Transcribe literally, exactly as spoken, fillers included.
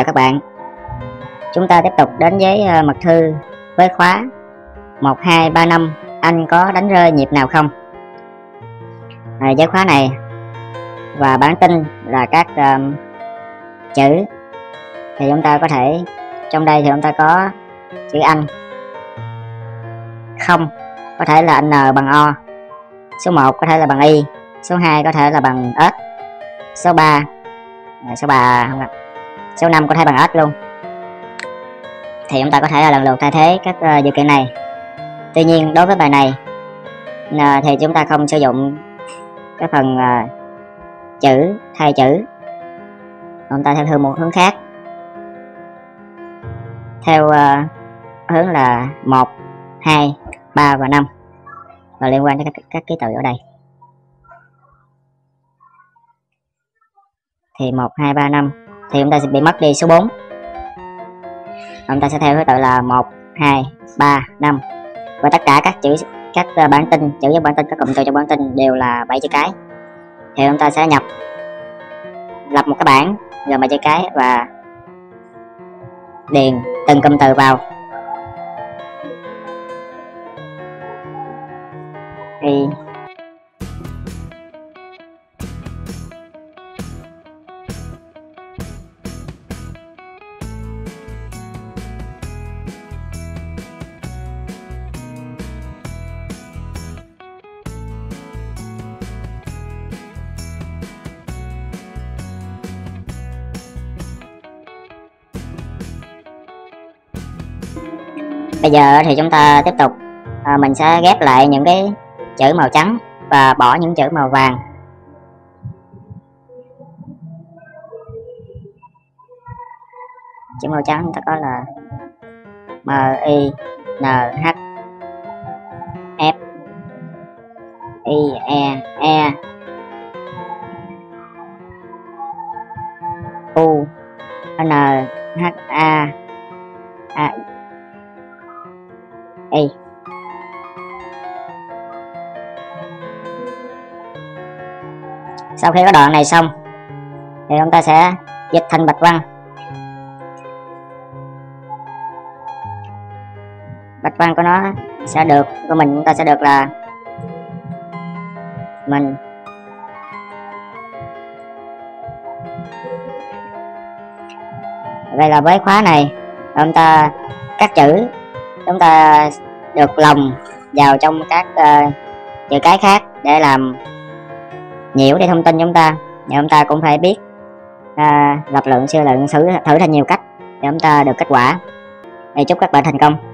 chào các bạn. Chúng ta tiếp tục đến với mật thư với khóa một hai ba năm. Anh có đánh rơi nhịp nào không? À, với khóa này và bản tin là các uh, chữ thì chúng ta có thể, trong đây thì chúng ta có chữ Anh không, có thể là N bằng O, số một có thể là bằng Y, số hai có thể là bằng S, số ba số ba không, số năm có thể bằng S luôn. Thì chúng ta có thể là lần lượt thay thế các uh, điều kiện này. Tuy nhiên đối với bài này uh, thì chúng ta không sử dụng cái phần uh, chữ thay chữ, chúng ta theo hướng một hướng khác, theo uh, hướng là một, hai, ba và năm, và liên quan đến các, các ký tự ở đây. Thì một, hai, ba, năm thì chúng ta sẽ bị mất đi số bốn. Chúng ta sẽ theo thứ tự là một, hai, ba, năm, và tất cả các chữ, các bản tin, chữ với bản tin, các cụm từ trong bản tin đều là bảy chữ cái. Thì chúng ta sẽ nhập, lập một cái bảng gồm bảy chữ cái và điền từng cụm từ vào. Thì bây giờ thì chúng ta tiếp tục, à, mình sẽ ghép lại những cái chữ màu trắng và bỏ những chữ màu vàng. Chữ màu trắng chúng ta có là M, I, N, H, F, I, E, E, U, N, H, A, A, Y. Sau khi có đoạn này xong thì chúng ta sẽ dịch thành bạch văn. Bạch văn của nó sẽ được, của mình chúng ta sẽ được là mình đây là với khóa này chúng ta các chữ chúng ta được lồng vào trong các uh, chữ cái khác để làm nhiễu đi thông tin chúng ta. Và chúng ta cũng phải biết uh, lập lượng, suy lượng, thử thử thành nhiều cách để chúng ta được kết quả. Thì chúc các bạn thành công.